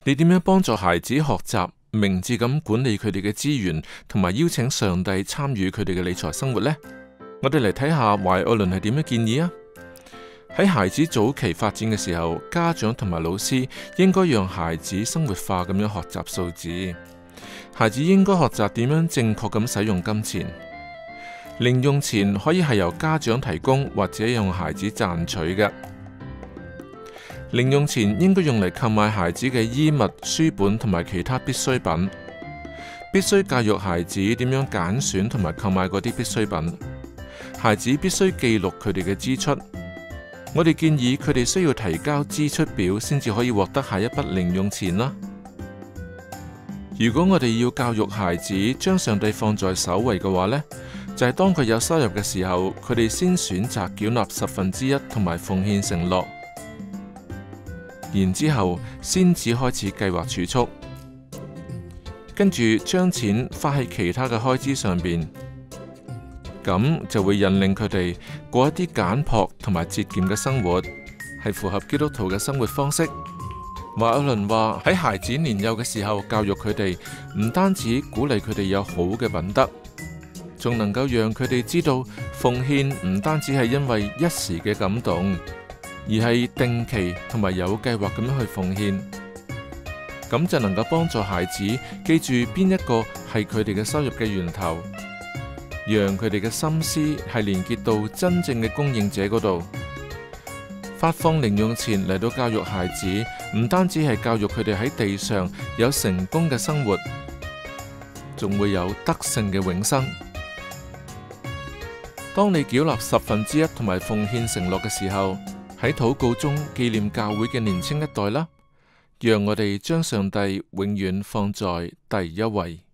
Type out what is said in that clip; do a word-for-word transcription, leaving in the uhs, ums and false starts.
你點樣幫助孩子學習明智咁管理佢哋嘅資源，同埋邀請上帝參與佢哋嘅理財生活呢？我哋嚟睇下懷愛倫係點樣建議啊。喺孩子早期發展嘅時候，家長同埋老師應該讓孩子生活化咁樣學習數字。孩子應該學習點樣正確咁使用金錢。零用錢可以係由家長提供，或者用孩子賺取嘅。零用錢應該用嚟購買孩子嘅衣物、書本同埋其他必需品。必須教育孩子點樣揀選同埋購買嗰啲必需品。孩子必須記錄佢哋嘅支出。我哋建議佢哋需要提交支出表，先至可以獲得下一筆零用錢啦。如果我哋要教育孩子將上帝放在首位嘅話呢，就係當佢有收入嘅時候，佢哋先選擇繳納十分之一同埋奉獻承諾，然之後先至開始計劃儲蓄，跟住將錢花喺其他嘅開支上邊。咁就會引領佢哋過一啲簡樸同埋節儉嘅生活，係符合基督徒嘅生活方式。懷愛倫話喺孩子年幼嘅時候教育佢哋，唔單止鼓勵佢哋有好嘅品德，仲能夠讓佢哋知道奉獻唔單止係因為一時嘅感動，而係定期同埋有計劃咁樣去奉獻。咁就能夠幫助孩子記住邊一個係佢哋嘅收入嘅源頭，讓佢哋嘅心思係連結到真正嘅供應者嗰度。發放零用錢嚟到教育孩子，唔單止係教育佢哋喺地上有成功嘅生活，仲會有得勝嘅永生。當你繳納十分之一同埋奉獻承諾嘅時候，喺禱告中紀念教會嘅年輕一代啦，讓我哋將上帝永遠放在第一位。